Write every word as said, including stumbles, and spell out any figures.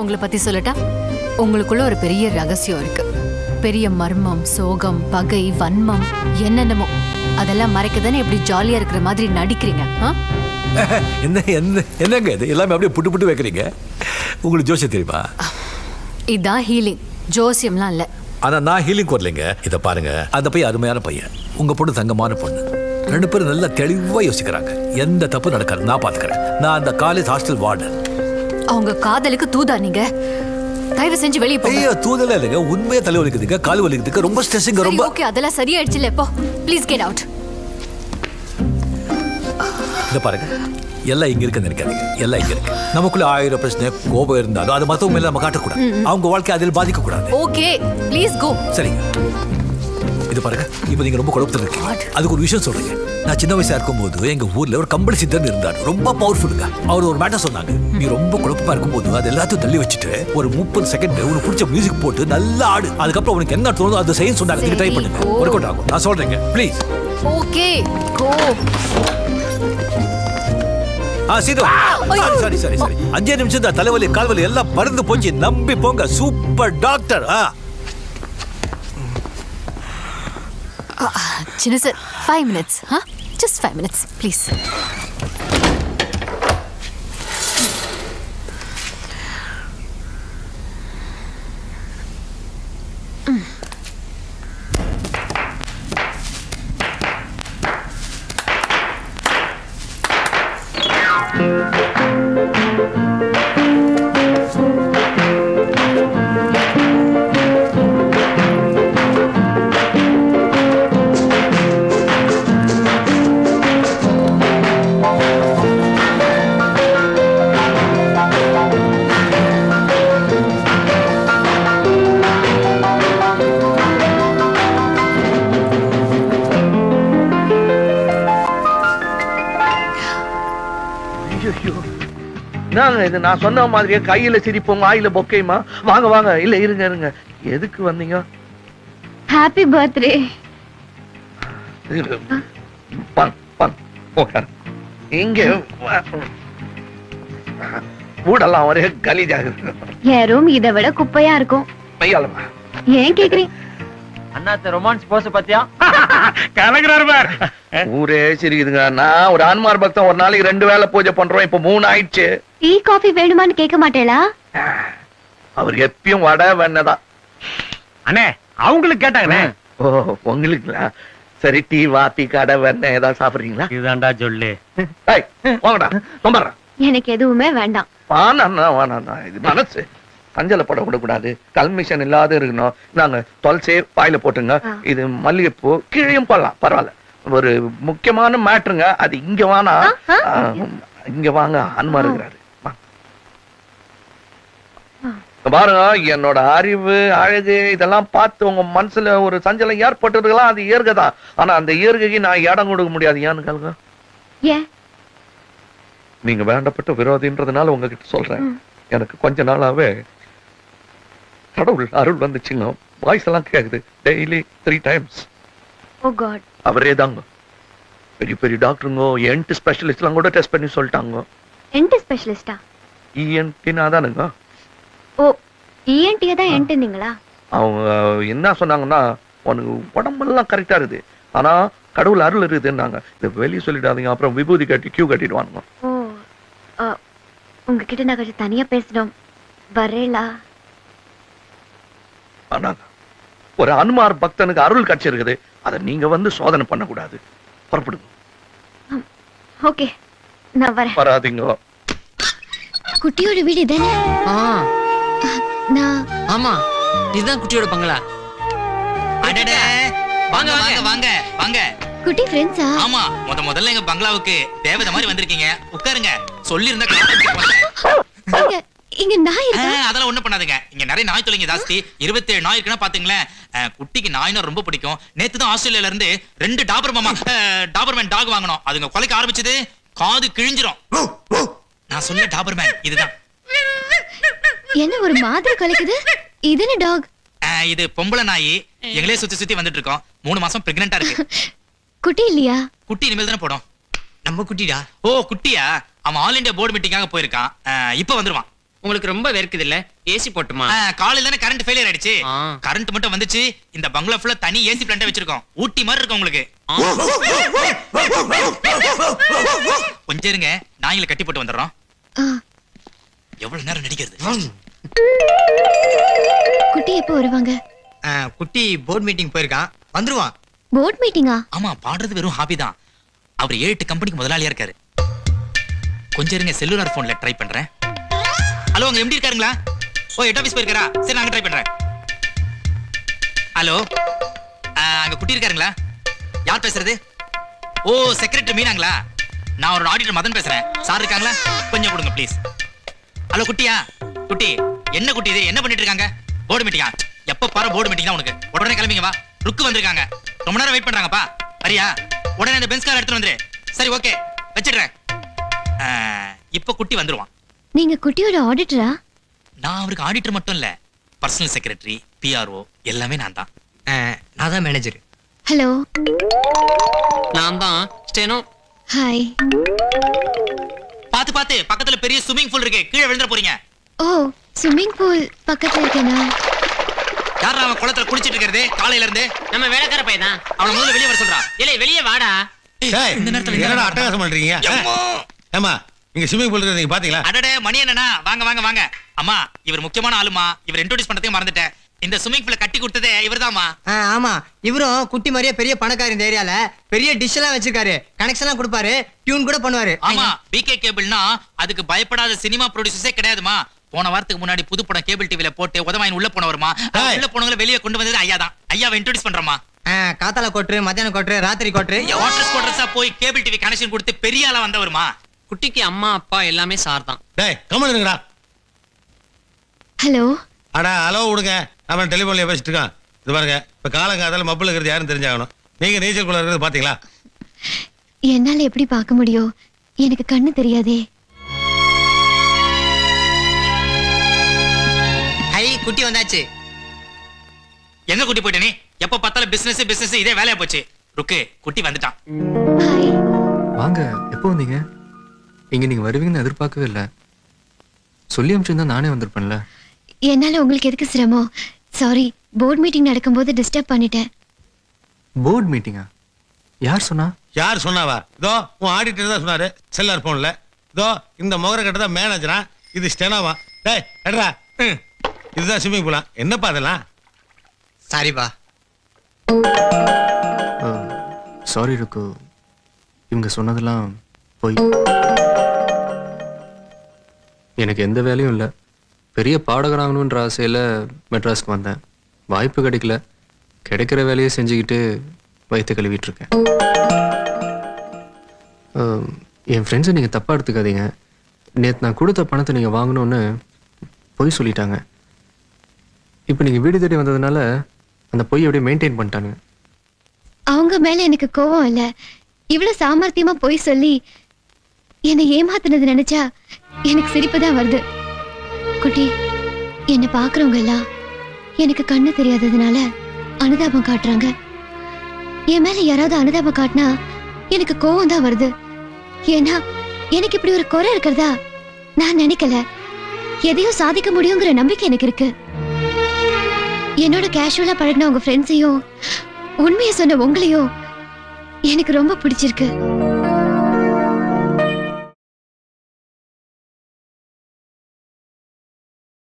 உங்களை பத்தி சொல்லட்டா? உங்களுக்குள்ள ஒரு பெரிய ரகசியம் இருக்கு. பெரிய மர்மம், சோகம், பகை, வன்மம், என்னென்னமோ. அதெல்லாம் மறைக்கதானே இப்படி ஜாலியா இருக்கிற மாதிரி நடிக்கிறீங்க. என்ன என்ன என்னங்க இது எல்லாமே அப்படியே புட்டு புட்டு வைக்கிறீங்க? உங்களுக்கு ஜோசியம் தெரியுமா? இதான் ஹீலிங், ஜோசியம்லாம் இல்ல. ஆனா நான் ஹீலிங் வரலைங்க. இதை பாருங்க, அந்த பையன் அருமையான பையன், உங்க பொண்ணு தங்கமான பொண்ணு. ரெண்டு பேரும் நல்லா தெளிவா யோசிக்கிறாங்க. எந்த தப்பு நடக்காது, நான் பாத்துக்கிறேன். நான் அந்த காலேஜ் ஹாஸ்டல் வார்டன். அவங்க காதலுக்கு தூதா நீங்க? தயவு செஞ்சு வெளியே போங்க. ஐயோ, தூதல இல்லைங்க, உண்மையா தலை வலிக்குதுங்க, கால் வலிக்குதுங்க, ரொம்ப ஸ்ட்ரெஸ்ஸிங்க. ரொம்ப ஓகே, அதெல்லாம் சரியாயிடுச்சுல. இப்போ ப்ளீஸ் கெட் அவுட். இத பாருங்க, எல்லாம் இங்க இருக்குன்னு நினைக்காதீங்க. எல்லாம் இங்க இருக்கு. நமக்குள்ள ஆயிரம் பிரச்சனை, கோபம் இருந்தாலும் அது மத்தவங்க மேல நம்ம காட்டக்கூடாது. அவங்க வாழ்க்கை அதில் பாதிக்க கூடாது. Okay, please go. சரிங்க. இது பாருங்க, இப்போ நீங்க ரொம்ப குழப்பத்துல இருக்கீங்க. அதுக்கு ஒரு விஷயம் சொல்றீங்க. நான் சின்ன வயசா இருக்கும்போது எங்க ஊர்ல ஒரு கம்பளி சித்தர் இருந்தார். ரொம்ப பவர்ஃபுல்லுங்க. அவர் ஒரு மேட்டர் சொன்னாங்க. நீ ரொம்ப குழப்பமா இருக்கும்போது அது எல்லாத்தையும் தள்ளி வச்சுட்டு ஒரு முப்பது செகண்ட் உனக்கு பிடிச்ச மியூசிக் போட்டு நல்லா ஆடு. அதுக்கப்புறம் உனக்கு என்ன தோணுதோ அதை செய்ய சொன்னாங்க. நீங்க ட்ரை பண்ணுங்க, ஒர்க் அவுட் ஆகும். நான் சொல்றேங்க, ப்ளீஸ். Okay, go. ஆ Seetha, sorry sorry sorry sorry அஞ்சே நிமிஷம் தான். தலைவலி கால்வலி எல்லாம் பறந்து போச்சு. நம்பி போங்க. Super doctor. ஆ சின்ன சார், ஃபைவ் மினிட்ஸ். ஹா, ஜஸ்ட் ஃபைவ் மினிட்ஸ் ப்ளீஸ். இது நான் சொன்ன மாதிரியே கையில சிரிப்போம், ஆயில பொக்கையுமா? வாங்க வாங்க. இல்ல இருங்க இருங்க, எதுக்கு வந்தீங்க? Happy birthday. இங்க ஊடெல்லாம் ஒரே கலீஜாகுது. என் ரூம் இதை விட குப்பையா இருக்கும். மையாலமா ஏன் கேக்குறீங்க? அண்ணாத்த ரொமான்ஸ் போஸ் பத்தியா கலக்குறாரு பார். ஊரே சிரிக்குதுங்க. நான் ஒரு ஆன்மார் பக்தன், ஒரு நாளைக்கு ரெண்டு வேளை பூஜை பண்றோம். இப்ப மூணு ஆயிடுச்சு. டீ காஃபி வேணுமான்னு கேட்க மாட்டேளா? அவர் எப்பயும் வடை வேணதான். அண்ணே, அவங்களுக்கு கேட்டாங்கண்ணே. ஓ, உங்களுக்குங்களா? சரி, டீ வாத்தி கடை வேண ஏதாவது சாப்பிடுறீங்களா? இதுதான்டா சொல்லு. வாங்கடா, நம்புறேன். எனக்கு எதுவுமே வேண்டாம். வானா வானா, இது மனசு. அஞ்சல பட விடக்கூடாது, கல்மிஷன் இல்லாத இருக்கணும். நாங்க தொலைச்சே பாயில போட்டுங்க. இது மல்லிகைப்பூ கீழையும் போடலாம், பரவாயில்ல. ஒரு முக்கியமான மேட்ருங்க, அது இங்க வானா. இங்க வாங்க, அன்மா இருக்கிறாரு. பாருங்க, என்னோட அறிவு அழகு இதெல்லாம் பார்த்து உங்க மனசுல ஒரு சஞ்சலம் ஏற்பட்டுருக்கலாம். அது இயற்கைதான். ஆனா அந்த இயற்கைக்கு நான் இடம் கொடுக்க முடியாது. ஏன்னு கேளுங்க. நீங்க வேண்டப்பட்ட விரோதின்றதுனால உங்ககிட்ட சொல்றேன். எனக்கு கொஞ்ச நாளாவே கடவுள் அருள் வந்துச்சுங்க. வாய்ஸ் எல்லாம் கேக்குது daily three times. Oh God. அவரே தாங்க. பெரிய பெரிய டாக்டருங்க, என்டி ஸ்பெஷலிஸ்ட்லாம் கூட டெஸ்ட் பண்ணி சொல்லிட்டாங்க. என்டி ஸ்பெஷலிஸ்டா? இஎன்டினா தானுங்க. ஓ, இஎன்டியா தான் என்டிங்களா? அவங்க என்ன சொன்னாங்கன்னா, உனக்கு உடம்பெல்லாம் கரெக்டா இருக்குது, ஆனா கடவுள் அருள் இருக்குதுன்னாங்க. இதை வெளியே சொல்லிடாதீங்க, அப்புறம் விபூதி கட்டி கியூ கட்டிடுவானுங்க. ஓ, உங்ககிட்ட நான் கொஞ்சம் தனியா பேசணும், வரேலா? ஆனாங்க ஒரு அனுமார் பக்தனுக்கு அருள் கிடைச்சிருக்குது, அதை நீங்க வந்து சோதனை பண்ணக்கூடாது. புறப்படுங்க. ஓகே, நான் வரேன். வராதீங்க. குட்டியோட வீடு தானே? நான் ஆமா, இதுதான் குட்டியோட பங்களா. அடடே, வாங்க வாங்க வாங்க வாங்க. குட்டி ஃப்ரெண்ட்ஸா? ஆமா, முத முதல்ல எங்க பங்களாவுக்கு தேவதை மாதிரி வந்திருக்கீங்க. உட்காருங்க. சொல்லி இருந்தா இங்க நாய் இருக்கா? அதெல்லாம் ஒண்ணும் பண்ணாதுங்க. இங்க நிறைய நாய் தொலைங்க ஜாஸ்தி. இருபத்தி ஏழு நாய் இருக்குன்னா பாத்துங்களேன். குட்டிக்கு நாய்னா ரொம்ப பிடிக்கும். நேத்து தான் ஆஸ்திரேலியால இருந்து ரெண்டு டாபர் மாமா டாபர்மேன் டாக் வாங்கணும். அதுங்க கொலைக்க ஆரம்பிச்சது காது கிழிஞ்சிரும். நான் சொல்ல டாபர்மேன் இதுதான். என்ன ஒரு மாதிரி கொலைக்குது? இது என்ன டாக்? இது பொம்பளை நாய். எங்களே சுத்தி சுத்தி வந்துட்டு இருக்கோம். மூணு மாசம் பிரெக்னெண்டா இருக்கு. குட்டி இல்லையா? குட்டி இனிமேல் தானே போடும். நம்ம குட்டிடா. ஓ குட்டியா? அவன் ஆல் இந்தியா போர்டு மீட்டிங்காக போயிருக்கான். இப்ப வந்துருவான். உங்களுக்கு ரொம்ப வேர்க்குது இல்ல? ஏசி போட்டுமா? காலையில தானே கரண்ட் ஃபெயிலியர் ஆயிடுச்சு. கரண்ட் மட்டும் வந்துச்சு. இந்த பங்களா ஃபுல்லா தனி ஏசி பிளான்ட் வச்சிருக்கோம். ஊட்டி மாதிரி இருக்கு உங்களுக்கு. கொஞ்சம் இருங்க, நாய்களை கட்டி போட்டு வந்துடுறோம். எவ்வளவு நேரம் நடிக்கிறது? குட்டி எப்போ வருவாங்க? குட்டி போர்ட் மீட்டிங் போயிருக்கான், வந்துருவான். போர்ட் மீட்டிங்கா? ஆமா, பாடுறது வெறும் ஹாபி தான். அவர் ஏழு எட்டு கம்பெனிக்கு முதலாளியா இருக்காரு. கொஞ்சம் இருங்க, செல்லுலார் போன்ல ட்ரை பண்றேன். ஹலோ, அங்க எம்டி இருக்காருங்களா? ஓ, ஹெட் ஆபீஸ் போயிருக்காரா? சரி, நாங்க ட்ரை பண்றேன். ஹலோ, அங்க குட்டி இருக்காருங்களா? யார் பேசுறது? ஓ, செக்ரட்டரி மீனாங்களா? நான் ஒரு ஆடிட்டர் மதன் பேசுறேன். சார் இருக்காங்களா? கொஞ்சம் கொடுங்க ப்ளீஸ். ஹலோ, குட்டியா? குட்டி, என்ன குட்டி இது? என்ன பண்ணிட்டு இருக்காங்க? போர்டு மீட்டிங்கா? எப்ப பாரு போர்டு மீட்டிங் தான் உனக்கு. உடனே கிளம்பிங்க வா. ருக்கு வந்திருக்காங்க, ரொம்ப நேரம் வெயிட் பண்றாங்கப்பா. வரியா? உடனே அந்த பென்ஸ் கார் எடுத்து வந்துரு. சரி, ஓகே, வச்சிடுறேன். இப்ப குட்டி வந்துருவான். நீங்க குட்டியோட ஆடிட்டரா? நான் அவருக்கு ஆடிட்டர் மட்டும் இல்ல, பர்சனல் செக்ரட்டரி, பிஆர்ஓ எல்லாமே நான் தான். நான் தான் மேனேஜர். ஹலோ, நான் தான் ஸ்டெனோ. ஹாய். பாத்து பாத்து, பக்கத்துல பெரிய ஸ்விமிங் பூல் இருக்கு, கீழே விழுந்துற போறீங்க. ஓ, ஸ்விமிங் பூல் பக்கத்துல இருக்கேனா? யாரா அவன் குளத்துல குளிச்சிட்டு இருக்கிறது காலையில இருந்து? நம்ம வேலைக்கார பையன் தான். அவன முதல்ல வெளிய வர சொல்றா. இல்ல, வெளியே வாடா. டேய், இந்த நேரத்துல என்னடா அட்டகாசம் பண்றீங்க? ஏமா, நீங்க ஸ்விமிங் பூல் நீங்க பாத்தீங்களா? அடடே, மணி என்னன்னா, வாங்க வாங்க வாங்க. அம்மா, இவர் முக்கியமான ஆளுமா. இவர் இன்ட்ரோடியூஸ் பண்ணதே மறந்துட்டேன். இந்த ஸ்விமிங் பூல கட்டி கொடுத்ததே இவர்தாம்மா. ஆமா, இவரும் குட்டி மாதிரியே பெரிய பணக்கார இந்த ஏரியால பெரிய டிஷ் எல்லாம் வச்சிருக்காரு. கனெக்ஷன் எல்லாம் கொடுப்பாரு, டியூன் கூட பண்ணுவாரு. ஆமா, பிகே கேபிள்னா அதுக்கு பயப்படாத சினிமா ப்ரொடியூசர்ஸே கிடையாதுமா. போன வாரத்துக்கு முன்னாடி புது படம் கேபிள் டிவில போட்டு உதவாயின் உள்ள போனவருமா. உள்ள போனவங்கள வெளியே கொண்டு வந்தது ஐயா தான். ஐயாவை இன்ட்ரோடியூஸ் பண்றோமா. காத்தால கோட்ரு, மத்தியானம் கோட்ரு, ராத்திரி கோட்ரு, வாட்டர் கோட்ரஸா போய் கேபிள் டிவி கனெக்ஷன் கொடுத்து பெரிய ஆளா வந்தவருமா. குட்டிக்கு அம்மா அப்பா எல்லாமே சார் தான். டேய், கமெண்ட் இருங்கடா. ஹலோ. அடா, ஹலோ விடுங்க. அவன் டெலிஃபோன்ல பேசிட்டு இருக்கான். இது பாருங்க, இப்ப காலங்காத்தால மப்புல இருக்கிறது யாரும் தெரிஞ்சாகணும். நீங்க நீச்சல் குள்ள இருக்கிறது பாத்தீங்களா? என்னால எப்படி பார்க்க முடியும்? எனக்கு கண்ணு தெரியாதே. ஐ, குட்டி வந்தாச்சு. எங்க குட்டி போயிட்ட நீ? எப்ப பார்த்தாலும் பிசினஸ் பிசினஸ் இதே வேலையா போச்சு. ருக்கு, குட்டி வந்துட்டான். ஹாய். வாங்க, எப்போ வந்தீங்க? இங்க நீங்க வருவீங்கன்னு எதிர்பார்க்கவே இல்லை. சொல்லி அனுப்பிச்சிருந்தா நானே வந்திருப்பேன்ல. என்னால உங்களுக்கு எதுக்கு சிரமம்? சாரி, போர்ட் மீட்டிங் நடக்கும்போது டிஸ்டர்ப் பண்ணிட்டேன். போர்ட் மீட்டிங்கா? யார் சொன்னா? யார் சொன்னாவா? இதோ உன் ஆடிட்டர் தான் சொன்னாரு, செல்லார் போன்ல. இதோ இந்த முகர கட்ட தான் மேனேஜரா, இது ஸ்டெனாவா. டேய், எடுறா. இதுதான் ஸ்விமிங் பூலா. என்னப்பா அதெல்லாம்? சாரிப்பா. சாரி ருக்கு, இவங்க சொன்னதெல்லாம் போய். எனக்கு எந்த வேலையும் இல்லை. பெரிய பாடகராகணுன்ற ஆசையில் மெட்ராஸ்க்கு வந்தேன். வாய்ப்பு கிடைக்கல. கிடைக்கிற வேலையை செஞ்சுக்கிட்டு வயிற்று கழுவிட்டு இருக்கேன். என் ஃப்ரெண்ட்ஸை நீங்கள் தப்பாக எடுத்துக்காதீங்க. நேற்று நான் கொடுத்த பணத்தை நீங்கள் வாங்கணும்னு பொய் சொல்லிட்டாங்க. இப்போ நீங்கள் வீடு தேடி வந்ததுனால அந்த பொய் அப்படியே மெயின்டைன் பண்ணிட்டாங்க. அவங்க மேல எனக்கு கோவம் இல்லை. இவ்வளவு சாமர்த்தியமா பொய் சொல்லி என்னை ஏமாத்துனது நினைச்சா எனக்கு சிரிப்பு தான் வருது. குட்டி, என்னை பாக்குறவங்க எல்லாம் எனக்கு கண்ணு தெரியாததுனால அனுதாபம் காட்டுறாங்க. என் மேல யாராவது அனுதாபம் காட்டினா எனக்கு கோவம் தான் வருது. ஏன்னா எனக்கு இப்படி ஒரு குறை இருக்கிறதா நான் நினைக்கல. எதையும் சாதிக்க முடியுங்கிற நம்பிக்கை எனக்கு இருக்கு. என்னோட கேஷுவலா பழகின உங்க ஃப்ரெண்ட்ஸையும் உண்மையை சொன்ன உங்களையும் எனக்கு ரொம்ப பிடிச்சிருக்கு.